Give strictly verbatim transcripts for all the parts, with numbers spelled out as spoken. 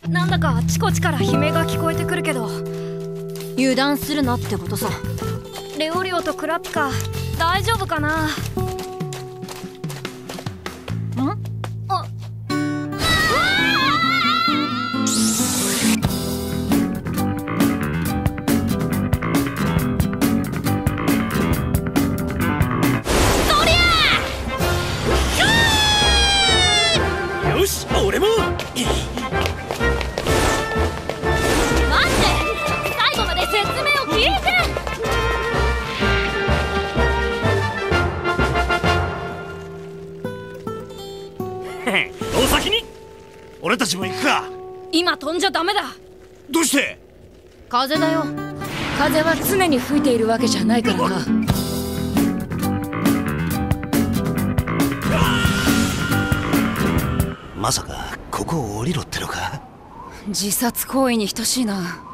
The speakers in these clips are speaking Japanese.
なんだかあちこちから悲鳴が聞こえてくるけど。 油断するなってことさ。 レオリオとクラピカ大丈夫かな。ん？あよし、俺も。 待って、最後まで説明を聞いて。 お先に。俺たちも行くか。 今飛んじゃダメだ。 どうして？ 風だよ。 風は常に吹いているわけじゃないからな。 まさかここを降りろってのか。 自殺行為に等しいな。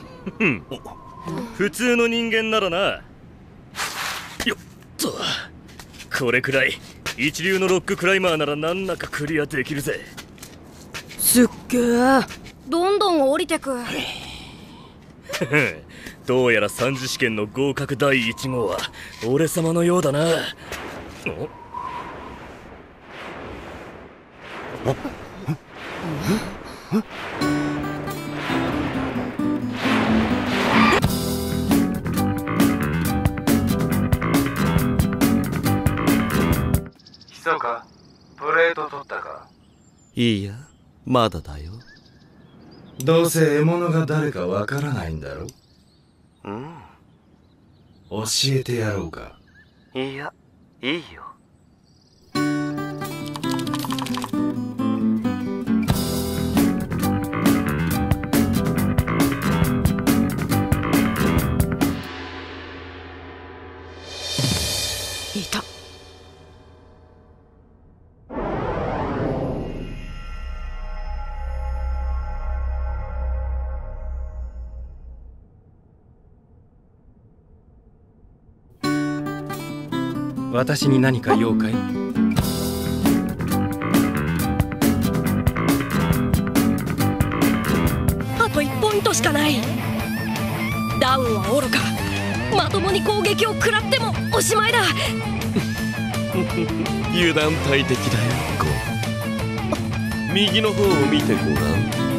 普通の人間ならな。よっと、これくらい一流のロッククライマーなら難なくクリアできるぜ。 すっげえ。どんどん降りてく。 どうやら三次試験の合格だいいち号は俺様のようだな。 ひそか、プレート取ったか。 いいや、まだだよ。 どうせ獲物が誰かわからないんだろ。 うん。 教えてやろうか。 いや、いいよ。 いた。 私に何か用かい？ あといちポイントしかない。ダウンはおろか、まともに攻撃を食らってもおしまいだ。 油断大敵だよ、こう。右の方を見てごらん。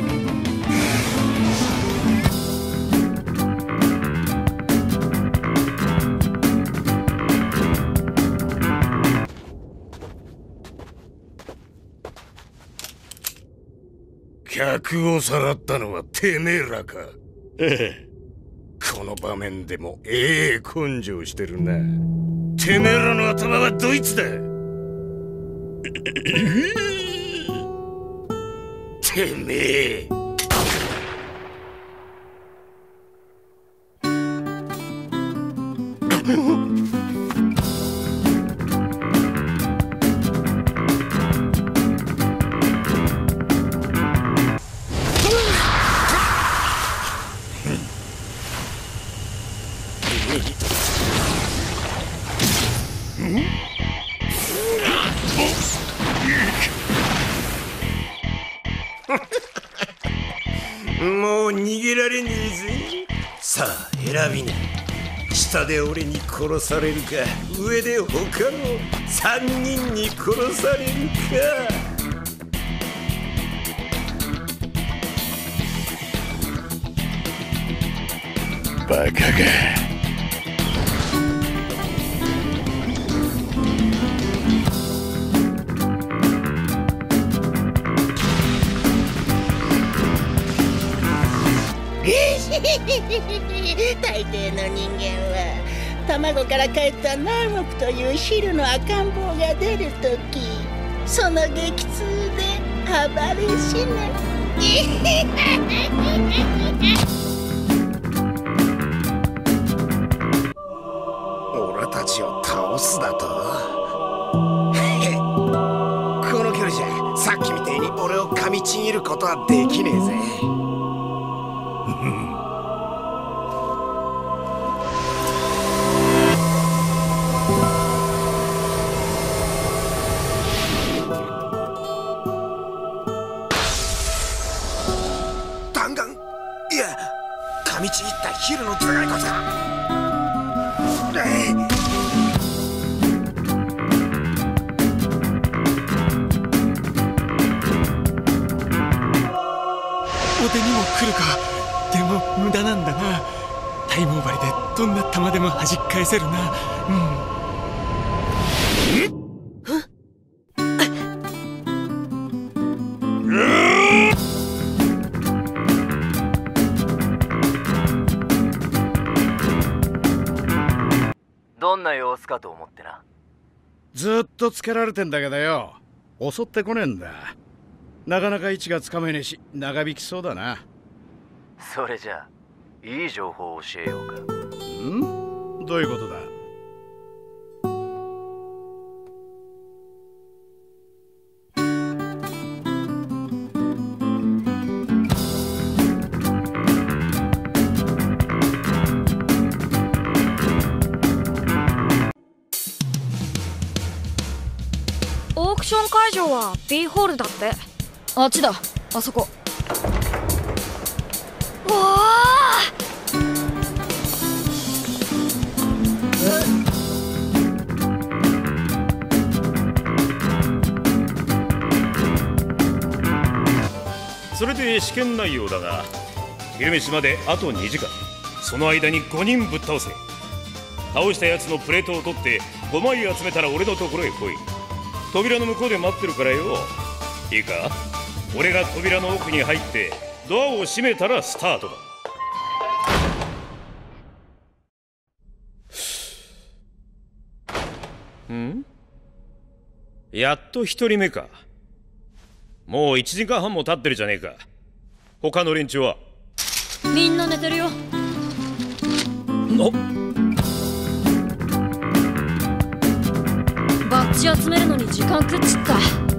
客をさらったのはてめえらか。 ええ。 この場面でもええ根性してるな。てめえらの頭はドイツだ。てめえ。もう逃げられねえぜ。さあ選びな。下で俺に殺されるか、上で他の三人に殺されるか。バカが。 大抵の人間は卵から帰った何億という汁の赤ん坊が出るとき、その激痛で暴れ死ぬ。 俺たちを倒すだと。この距離じゃさっきみたいに俺を噛みちぎることはできねえぜ。 や噛みちぎったヒルの頭蓋骨か。えいお手にも来るか。でも無駄なんだな。タイムオーバーでどんな弾でも弾き返せるな。うんどんな様子かと思ってな。 ずっとつけられてんだけどよ、襲ってこねえんだ。なかなか位置がつかめねえし長引きそうだな。 それじゃあいい情報を教えようか。 ん？どういうことだ？ オークション会場は B ホールだって。あっちだ、あそこ。わあ！ それで試験内容だが、昼飯まであとにじかん。その間にごにんぶっ倒せ。倒したやつのプレートを取ってごまい集めたら俺のところへ来い。扉の向こうで待ってるからよ。いいか？俺が扉の奥に入ってドアを閉めたらスタートだ。ん？やっと一人目か。もういちじかんはんも経ってるじゃねえか。他の連中は？ みんな寝てるよ。 のバッジ集めるのに時間食っちった。